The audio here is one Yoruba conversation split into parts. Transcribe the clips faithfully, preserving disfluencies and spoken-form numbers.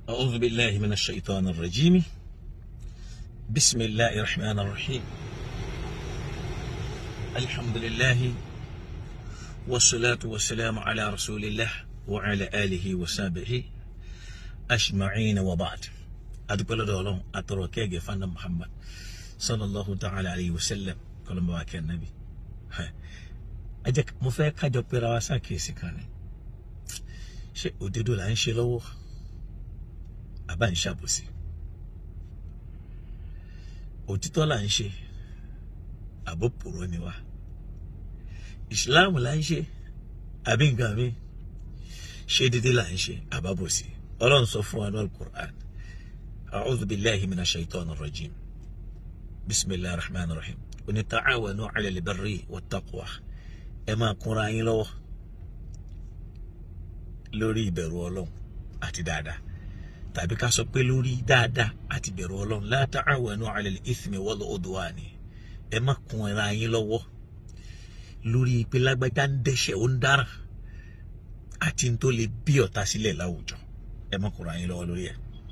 أعوذ بالله من الشيطان الرجيم. بسم الله الرحمن الرحيم. الحمد لله والصلاة والسلام على رسول الله وعلى آله وصحبه أجمعين وبعد. أدخل دولهم أتركه فانا محمد صلى الله تعالى عليه وسلم كلام باك النبي. أجك مفاك حاجة براسا كيسي كان شيء وديدو لان شلو أبان شابوسي òtítọ́ là ń ṣe àbòpùrọ́ ni wá Islam là ń ṣe àbí nǹkan mi ṣe dédé là ń ṣe àbábòsí. Ọlọ́run sọ fún wa ní Al-Qur'an, a'udhu billahi minash shaitani rajim, bismillahir rahmanir rahim, wa ta'awanu 'ala al-birri wat-taqwa, ẹ máa kúnra yín lọ́wọ́ lórí ìbẹ̀rù Ọlọ́run àti dáadáa, tàbí ká sọ pé lórí dáadáa àti bẹ̀rù Ọlọ́run. La ta'awanu 'ala al-ithmi wal-'udwani, ẹ má kúnra yín lọ́wọ́ lórí pé lágbájá ń dẹ́ṣẹ̀ ó ń dára àti n tó lè bí ọ̀tá sílẹ̀ láwùjọ, ẹ má kúnra yín lọ́wọ́ lórí ẹ̀.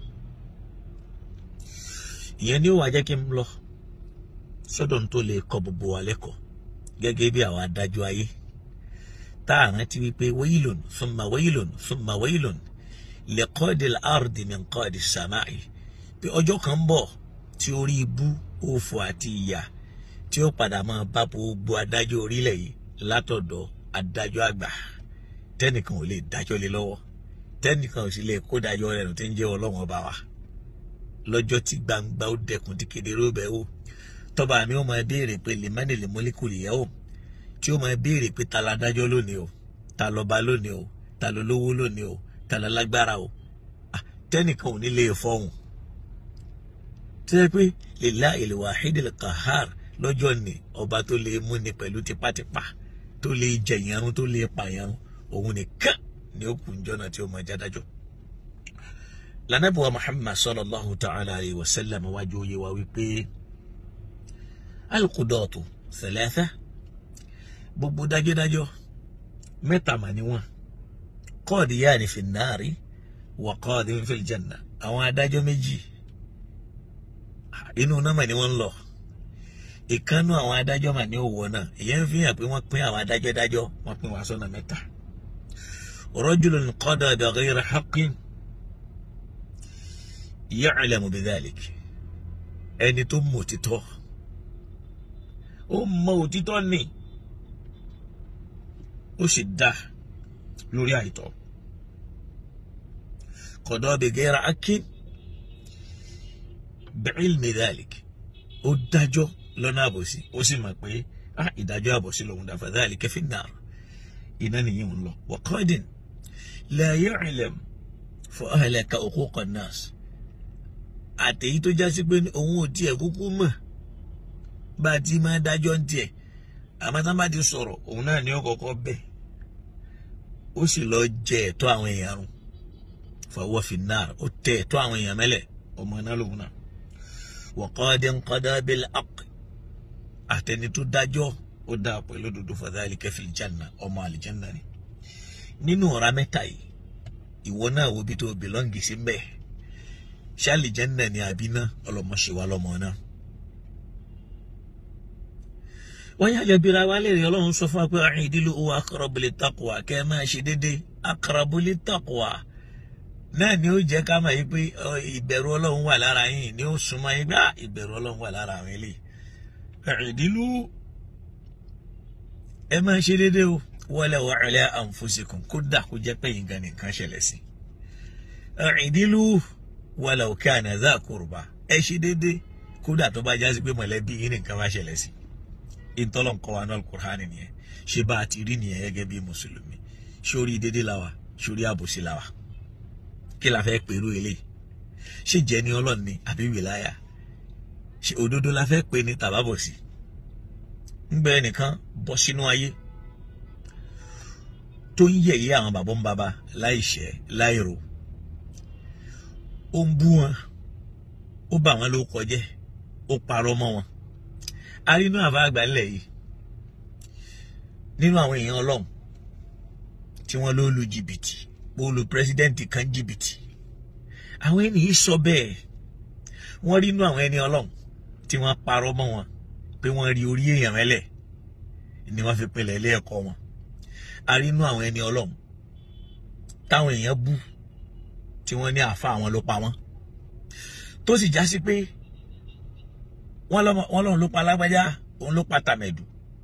Ìyẹn ni ó wá jẹ́ kí n lọ sọ́dọ̀ tó lè kọ́ gbogbo wa lẹ́kọ̀ọ́ gẹ́gẹ́ bí àwọn adájọ́ ayé tá à rántí wípé waylun thumma waylun thumma waylun liqadil ardi min qadi samai, pé ọjọ́ kan bọ̀ tí orí ibú, òfò àti ìyà tí ó padà máa bá gbogbo adájọ́ orílẹ̀ yìí látọ̀dọ̀ adájọ́ àgbà tẹ́nìkan ò lè dájọ́ lé lọ́wọ́, tẹ́nìkan ò sì lè kó dájọ́ rẹ̀ tí ń jẹ́ Ọlọ́run ọba wa. Lọ́jọ́ tí gbangba ó dẹkùn tí kedere ó bẹ̀ ó, tọ́ba mi ó máa béèrè pé limanil mulkul yawm, tí ó máa béèrè pé ta ládájọ́ lónìí o, ta lọ́ba lónìí o, ta lólówó lónìí o, ta lálágbára o. Tẹ́nìkan ò ní lè fọhùn. Tí wọ́n pé lillahil wahidil qahhar, lọ́jọ́ ni ọba tó lè mú ni pẹ̀lú tipátipá, tó lè jẹ̀yàrún, tó lè pààyàrún, òun nìkan ni ó kù ń jọ́nà tí ó máa jádájọ́. Lànàbí wa Muhammad sallallahu ta'ala alayhi wa sallam wájú oyé wa wípé al-qudatu thalatha, gbogbo dájọ́dájọ́ mẹ́ta mà ní wọ́n. Qadiyani fi an-nari wa qadin fil janna, àwọn adájọ́ méjì inú náà mà ní wọ́n lọ, ìkànnù àwọn adájọ́ mà ní òwò náà. Ìyẹn fi hàn pé wọ́n pín àwọn adájọ́ dájọ́, wọ́n pín wá sọ́nà mẹ́ta. Rajulun qada bighayri haqqin ya'lamu bidhalik, ẹni tó mọ òtítọ́, ó mọ òtítọ́ ni ó sì dá lórí àìtọ́. Qada bighayri haqqin bi'ilmi dhalik, ó dájọ́ lọ́nà àbòsí, ó sì mọ̀ pé ah ìdájọ́ àbòsí lòun dá, fa dhalika fi an-nar, iná nìyí ń lọ. Wa qadin la ya'lam fa ahlaka uquqa an-nas, àtẹ̀yí tó já sí pé òun ò tiẹ̀ kúkú mọ̀ bá a ti máa dájọ́ ń tiẹ̀, àmọ́ tá bá ti sọ̀rọ̀ òun náà ní ọ̀kọ̀ọ̀kọ̀ bẹ́ẹ̀, ó sì lọ jẹ ẹ̀tọ́ àwọn èèyàn run, fa huwa fi an-nar, ó tẹ ẹ̀tọ́ àwọn èèyàn mẹ́lẹ̀, ọmọ náà lòun náà. Wa qadin qada bil haqq, àtẹni tó dájọ́ ó dá pẹ̀lú òdodo, fa dhalika fil janna, ọmọ àlìjánná ni. Nínú ọ̀rá mẹ́ta yìí, ìwọ náà wo bí tó bìlọ́ǹgì sí mbẹ́, ṣé àlìjánná ni àbí náà? Ọlọ́mọṣẹ́ wa lọ́mọ náà. Wọ́n yá jẹ́ bíra wa léèrè. Ọlọ́run sọ fún wa pé i'dilu huwa aqrabu lit-taqwa, kẹ́ ẹ máa ṣe déédé, aqrabu lit-taqwa náà ni ó jẹ́ ká máa yí pé ìbẹ̀rù Ọlọ́run wà lára yín, ni ó súnmọ́ yín gbá ìbẹ̀rù Ọlọ́run wà lára àwọn eléyìí. I'dilu, ẹ máa ṣe déédé o, walaw ala anfusikum, kódà kó jẹ́ pé yín gan nìkan ṣẹlẹ̀ sí. I'dilu walaw kana dha qurba, ẹ ṣe déédé kódà tó bá jásí pé mọ̀lẹ́bí yín nìkan bá ṣẹlẹ̀ sí. Ìtọ́lọ́n kọ́ wa ní Al-Qur'an nìyẹn. Ṣé bá a ti rí nìyẹn gẹ́gẹ́ bí mùsùlùmí? Ṣórí déédé la wà, ṣórí àbòsí la wà? Kí la fẹ́ pẹ̀lú eléyìí? Ṣé jẹ́ ní Ọlọ́run ni àbí wìláyà? Ṣé òdodo la fẹ́ pè ní tàbábòsí? Ńgbẹ́ ẹnìkan bọ́ sínú ayé tó ń yẹ̀yẹ́ àwọn bàbá ń bàbá láìṣẹ̀ láìrò, ó ń bú wọn, ó bà wọn ló kọjẹ́, ó parọ́ mọ́ wọn. A rí inú àbá àgbà ńlẹ̀ yìí nínú àwọn èèyàn Ọlọ́run tí wọ́n ló lu jìbìtì, ó lu pírẹsidẹ́ǹtì kan jìbìtì, àwọn ẹni yìí sọ bẹ́ẹ̀ wọ́n rí inú àwọn ẹni Ọlọ́run tí wọ́n parọ́ mọ́ wọn pé wọ́n rí orí èèyàn mẹ́lẹ̀ ni wọ́n fi pinlẹ̀ ilé ẹ̀kọ́ wọn. A rí inú àwọn ẹni Ọlọ́run táwọn èèyàn bú tí wọ́n ní àfa àwọn ló pa wọ́n, tó sì já sí pé wọ́n lọ́run ló pa lágbájá, òun ló pa tàmẹ̀dù,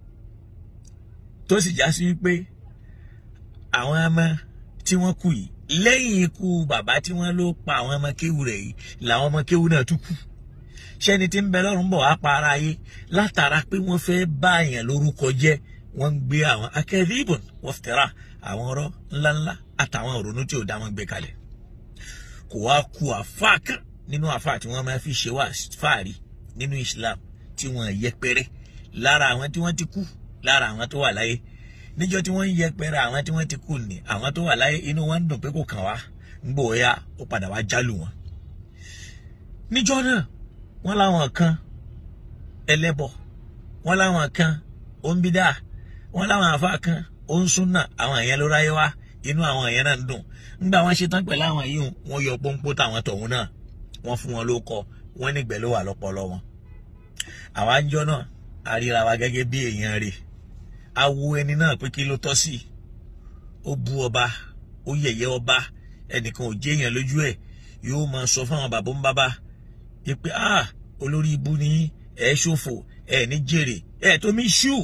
tó sì já sí wípé àwọn ọmọ tí wọ́n kú yìí lẹ́yìn ikú bàbá tí wọ́n ló pa àwọn ọmọ kéwù rẹ̀ yìí làwọn ọmọ kéwù náà tún kú. Ṣẹ́ni tí ń bẹ lọ́run bọ̀ wá pa ara ayé látara pé wọ́n fẹ́ bá èèyàn lórúkọ jẹ́, wọ́n ń gbé àwọn akẹ́rìbùn wọ́n fẹ́ra àwọn ọ̀rọ̀ ńláńlá àtàwọn òrónú tí ò dá wọn gbé kalẹ̀. Kò wá ku àfáà kan nínú àfáà tí wọ́n máa fi ṣe wá fáàrí nínú Islam tí wọ́n yẹpẹrẹ lára àwọn tí wọ́n ti kú, lára àwọn tó wà láyé. Níjọ́ tí wọ́n ń yẹpẹrẹ àwọn tí wọ́n ti kú ni àwọn tó wà láyé inú wọn ń dùn pé kò kàn wá, ń gbò ya ó padà wá jálù wọn. Níjọ́ náà wọ́n láwọn kan ẹlẹ́bọ, wọ́n láwọn kan òǹbídà, wọ́n láwọn àfáà kan òǹsúnà, àwọn èèyàn ló ráyé wá, inú àwọn èèyàn náà ń dùn. Nígbà wọ́n ṣe tán pẹ̀lú àwọn yìí wọ́n yọ pọ́npọ́ táwọn tọ̀hún náà, wọ́n fún wọn lóko, wọ́n nígbẹ́ ló wà lọ́pọlọ wọn. Àwa ń jọ náà a ríra wa gẹ́gẹ́ bí èèyàn rẹ̀, a wo ẹni náà pé kí ló tọ́ sí, ó bú ọba, ó yẹ̀yẹ́ ọba, ẹnìkan ò jẹ́ èèyàn lójú ẹ̀, yóò máa sọ fún àwọn bàbá ń bàbá yìí pé ah olórí ibu ni ẹ ṣòfò, ẹ ní jèrè, ẹ tó mi ṣú.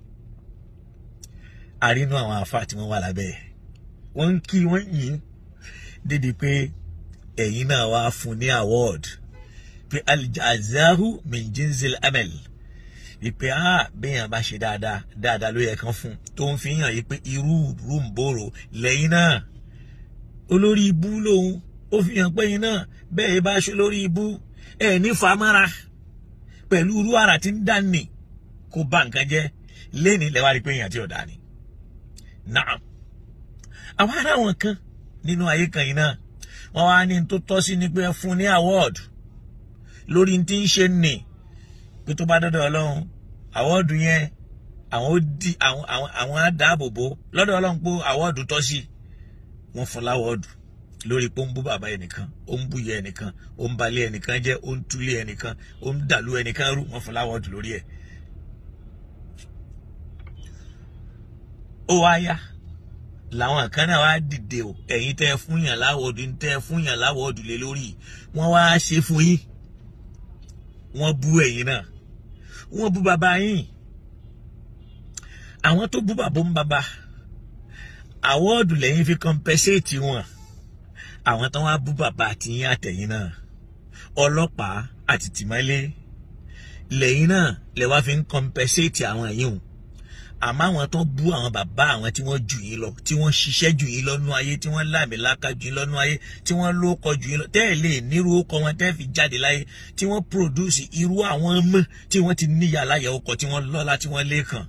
Àrínú àwọn àfáà tí wọ́n wà lábẹ́ ẹ̀, wọ́n ń kí wọ́n yìn dédé pé ẹ̀yin náà wá fún ní award pé al-jazahu min jinzil amal, wípé ah béèyàn bá ṣe dáadáa dáadáa ló yẹ kán fún, tó ń fi hàn yí pé irú rúmbòrò lẹ́yìn náà. Olórí ibú lòun, ó fi hàn pé yín náà bẹ́ẹ̀ bá ṣe lórí ibú ẹ̀ ní famára pẹ̀lú irú àrà tí ń dání kó bá nǹkan jẹ́ lẹ́ni lẹ́wà rí pé èèyàn tí ò dá ni. Náà àwọn ará wọn kan nínú ayé kan yìí náà wọ́n wá ní tó tọ́ sí ni pé fún ní award lórí tí ń ṣe nì, pé tó bá dọ́dọ̀ Ọlọ́run award yẹn àwọn ó di àwọn àwọn àwọn á dáàbòbò lọ́dọ̀ Ọlọ́run pé award tọ́ sí, wọ́n fún láwọ́ọ̀dù lórí pé ó ń bú bàbá ẹnìkan, ó ń bú ìyá ẹnìkan, ó ń balẹ̀ ẹnìkan jẹ́, ó ń túlé ẹnìkan, ó ń dàlú ẹnìkan rú, wọ́n fún láwọ́ọ̀dù lórí ẹ̀. Ó wá yá làwọn kan náà wá dìde o, ẹ̀yin tẹ́ ẹ fún yàn láwọ́ọ̀dù, tẹ́ ẹ fún yàn láwọ́ọ̀dù lé lórí, wọ́n wá ṣe fún yín, wọ́n bú ẹ̀yin náà, wọ́n bú bàbá yín. Àwọn tó bú bàbá ń bàbá awọ́ọ̀dù lẹ́yìn fi compensate wọn, àwọn tó wá bú bàbá àti yín àtẹ̀yìn náà ọlọ́pàá àti tìmọ́lé lẹ́yìn náà lẹ wá fi ń compensate àwọn yìí hùn. Àmọ́ àwọn tó bú àwọn bàbá àwọn tí wọ́n jù yín lọ, tí wọ́n ṣiṣẹ́ jù yín lọ́nú ayé, tí wọ́n láàmìlàkà jù yín lọ́nú ayé, tí wọ́n lóko jù yín lọ, tẹ́ ẹ̀ lè nírú ọkọ wọn tẹ́ fi jáde láyé, tí wọ́n produce irú àwọn ọmọ tí wọ́n ti níyà láyà ọkọ, tí wọ́n lọ́lá, tí wọ́n lẹ́kàn.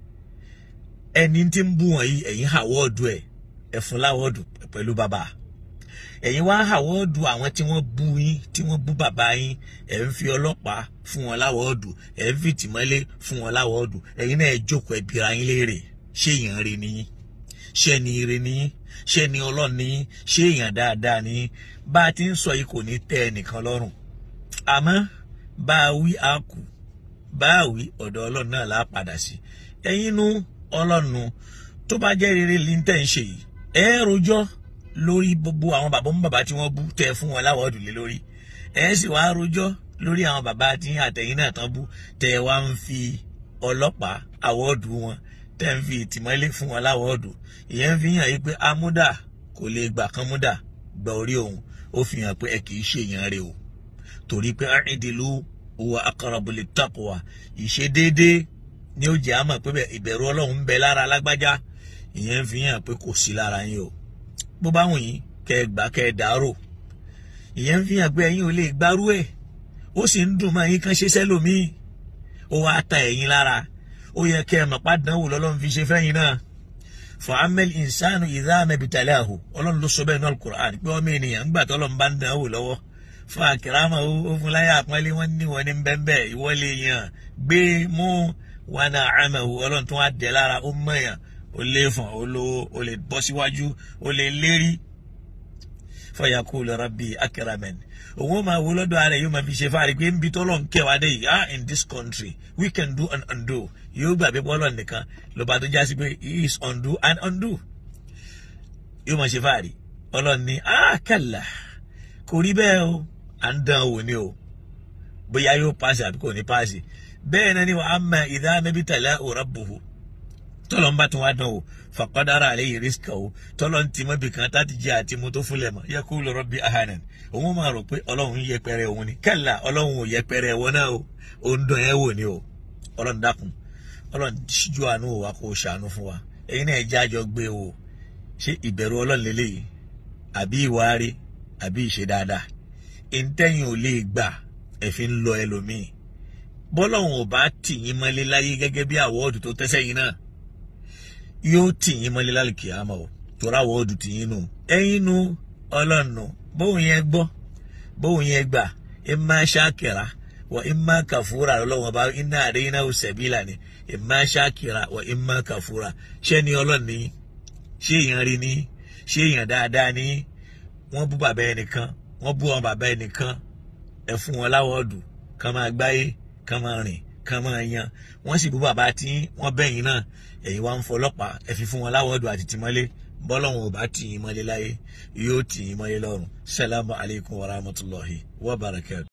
Ẹni tí ń bú wọn yìí ẹ̀yin àwọ́ọ̀dù ẹ̀ ẹ̀ fún láwọ́ọ̀dù pẹ̀lú bàbá. Ẹ̀yin wá àwọ́ọ̀dù àwọn tí wọ́n bú yín, tí wọ́n bú bàbá yín, ẹ̀ ń fi ọlọ́pàá fún wọn láwọ́ọ̀dù, ẹ̀ ń fi tìmọ́lé fún wọn láwọ́ọ̀dù. Ẹ̀yin náà ẹ jókòó ẹ bira yín léèrè, ṣé èèyàn rere ni yín? Ṣé ẹni ire ni yín? Ṣé ẹni Ọlọ́run ni yín? Ṣé èèyàn dáadáa ni yín? Bá a ti ń sọ yìí kò ní tẹ́ ẹnìkan lọ́rùn, àmọ́ bá a wí a kù, bá a wí ọ̀dọ̀ Ọlọ́run náà là á padà sí. Ẹ̀yin nu Ọlọ́run tó bá jẹ́ rere lí ń tẹ̀ ń ṣe yìí, ẹ rojọ́ lórí gbogbo àwọn bàbá ń bàbá tí wọ́n bú tẹ́ fún wọn láwọ́ọ̀dù lé lórí, ẹ sì wá rojọ́ lórí àwọn bàbá tí àtẹ̀yìn náà tán bú tẹ́ wá ń fi ọlọ́pàá àwọ́ọ̀dù wọn, tẹ́ ń fi ìtìmọ́lé fún wọn láwọ́ọ̀dù. Ìyẹn fi hàn yí pé amúdà kò lè gbà kán múdà gba orí òun, ó fi hàn pé ẹ kì í ṣe èèyàn rẹ̀ o, torí pé àìdìlú huwa aqrabu lit-taqwa, ìṣe déédéé ni ó jẹ́ àmọ̀ pé ìbẹ̀rù Ọlọ́run ń bẹ lára lágbájá. Ìyẹn fi hàn pé kò sí lára yín o. Bó bá wùn yín kẹ́ ẹ gbà kẹ́ ẹ dárò, ìyẹn fi hàn pé ẹ̀yin ò lè gbárù ẹ̀, ó sì ń dùn mọ́ yín kan ṣe sẹ́lòmíì, ó wá ta ẹ̀yin lára. Ó yẹ kẹ́ ẹ mọ̀ pàdánwò lọ́lọ́run fi ṣe fẹ́yìn náà. Fa ammal insanu idha mabtalahu, Ọlọ́run ló sọ bẹ́ẹ̀ ní Al-Qur'an pé ọmọ ènìyàn ń gbà tọ́lọ́run bá ń dánwò lọ́wọ́, fa akramahu, ó fún láyé àpọ́nlé, wọ́n ní wọ́n ní bẹ́ẹ̀ ìwọ́lé yàn gbé mú wa na'amahu, Ọlọ́run tó wá dẹ̀ lára, ó mọ̀yàn, ó lè fọ̀n, ó lówó, ó lè bọ́ síwájú, ó lè lérí. fayaqulu rabbi akraman òun máa wo lọ́dọ̀ ara yóò máa fi ṣe fáàrí pé nbí tọ́lọ́ ń kẹwàá dé yìí ah in this country we can do and undo yóò gbà pé bọ́lọ̀ nìkan ló bá tó já sí pé he is undo and undo yóò máa ṣe fáàrí ọlọ́run ní ah kalla kò rí bẹ́ẹ̀ o à ń dán wò ni o bóyá yóò paasi àbí kò ní paasi bẹ́ẹ̀ náà ni wa amma idha mabtalahu rabbuhu tọ́lọ́ ń bá tún wá dán o faqadara alayhi rizqahu tọ́lọ́ ń tìmọ̀ bí kan táti jẹ́ àti mo tó fúnlẹ̀ mọ́ yaqulu rabbi ahanan òun máa rò pé ọlọ́run yẹpẹrẹ òun ni kalla ọlọ́run ò yẹpẹrẹ wọn náà o òun dán ẹ wò ni o ọlọ́run dákun ọlọ́run ṣíjú àánú wa kó ṣàánú fún wa ẹ̀yin náà ẹja àjọ gbé o ṣé ìbẹ̀rù ọlọ́run lélẹ́yìí àbí ìwà rí àbí ìṣe dáadáa ìntẹ́yìn ò lè gbà ẹ̀fín lọ ẹlòmíì bọ́lọ́run ò bá tì yín mọ́lé láyé gẹ́gẹ́ bí àwọ́ọ̀dù tó tẹ́sẹ̀ yín náà yóò tì yín mọ́lé lálùkì àmọ́ ò torí àwọ́ọ̀dù tì yín nù ẹ̀yin nu ọlọ́run bóun yẹn gbọ́ bóun yẹn gbà imma shakira wa imma kafura ọlọ́run ọba iná àdéhìnà sabila ni imma shakira wa imma kafura ṣé ni ọlọ́run ní ṣé èèyàn rí ní ṣé èèyàn dáadáa ní wọ́n bú bàbá ẹnìkan wọ́n bú wọn bàbá ẹnìkan ẹ fún wọn láwọ́ọ̀dù kán máa gbáyé kán máa rìn kán máa yan wọ́n sì bú bàbá tí wọ́n bẹ̀yìn náà ẹ̀yin wá ń fọlọ́pàá ẹ fi fún wọn láwọ́ọ̀dù àti tìmọ́lé bọ́lọ́hun ò bá tì yín mọ́lé láyé yóò tì yín mọ́lé lọ́run. Salamu alaykum wa rahmatulahi wa barakatuh.